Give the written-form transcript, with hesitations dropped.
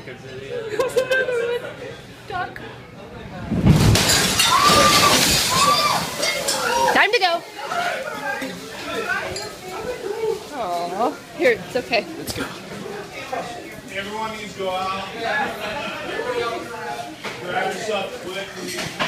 make a video. Duck. Time to go. Oh, here, it's okay. Let's go. Everyone needs to go out. Grab your stuff quick.